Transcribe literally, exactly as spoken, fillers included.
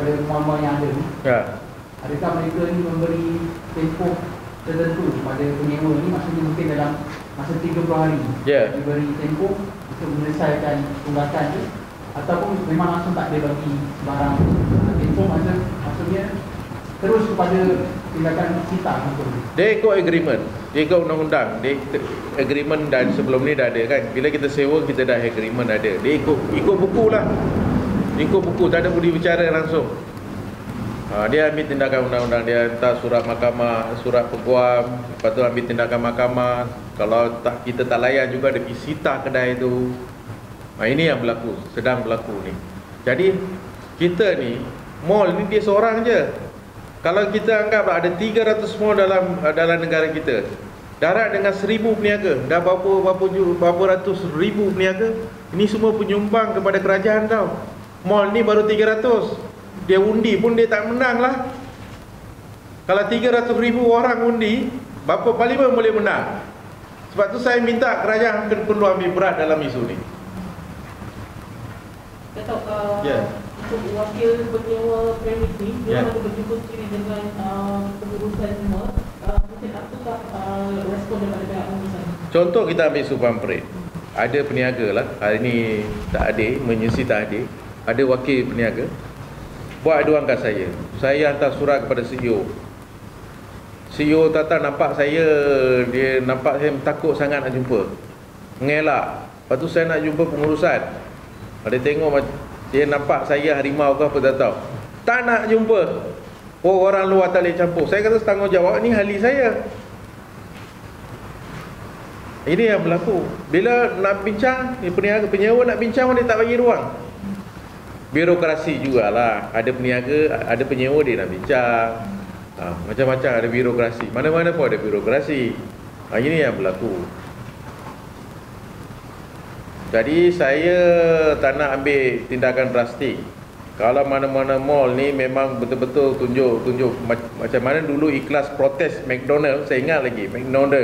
daripada mall-mall yang ada ni, Ya. adakah mereka ni memberi tempoh tertentu pada penyewa ni, maksudnya mungkin dalam masa tiga puluh hari Ya. diberi tempoh untuk menyelesaikan tunggakan tu, ataupun memang langsung tak ada bagi barang uh, tempoh, masa, maksudnya terus kepada tindakan sita contoh. Dia ikut agreement, dia ikut undang-undang, dia ikut agreement dan sebelum ni dah ada kan. Bila kita sewa kita dah agreement ada. Dia ikut ikut buku lah. Ikut buku, tak ada budi bicara langsung. Ha, dia ambil tindakan undang-undang, dia hantar surat mahkamah, surat peguam, lepas tu ambil tindakan mahkamah. Kalau tak, kita tak layan juga, dia pergi sita kedai tu. Ha, ini yang berlaku, sedang berlaku ni. Jadi kita ni, mall ni dia seorang je. Kalau kita anggap ada tiga ratus mall dalam dalam negara kita, darat dengan seribu peniaga, dah berapa berapa berapa ratus ribu peniaga, ini semua penyumbang kepada kerajaan tau. Mall ni baru tiga ratus. Dia undi pun dia tak menang lah. Kalau tiga ratus ribu orang undi, berapa parlimen boleh menang? Sebab tu saya minta kerajaan perlu ambil berat dalam isu ni. Datuk, uh, Ya. untuk wakil penyewa premis ni, dia Ya. ada berjumpa sendiri dengan uh, pengurusan semua. Uh, mungkin apakah uh, respon daripada pihak pengurusan? Contoh kita ambil Subang Parade. Ada peniaga lah, hari ni tak ada, menyisi tak ada. Ada wakil peniaga buat aduan kat saya. Saya hantar surat kepada C E O. C E O Tata nampak saya, dia nampak saya takut sangat nak jumpa, mengelak. Lepas tu saya nak jumpa pengurusan, dia tengok, dia nampak saya harimau ke apa tak tahu, tak nak jumpa. Oh, orang luar tak boleh campur. Saya kata tanggungjawab ni ahli saya. Ini yang berlaku. Bila nak bincang, ni peniaga, penyewa nak bincang, dia tak bagi ruang. Birokrasi jugalah. Ada peniaga, ada penyewa, dia nak bincang. Ha, macam-macam ada birokrasi. Mana-mana pun ada birokrasi. Ha, ini yang berlaku. Jadi saya tak nak ambil tindakan drastik. Kalau mana-mana mall ni memang betul-betul tunjuk tunjuk macam mana dulu ikhlas protes McDonald. Saya ingat lagi McDonald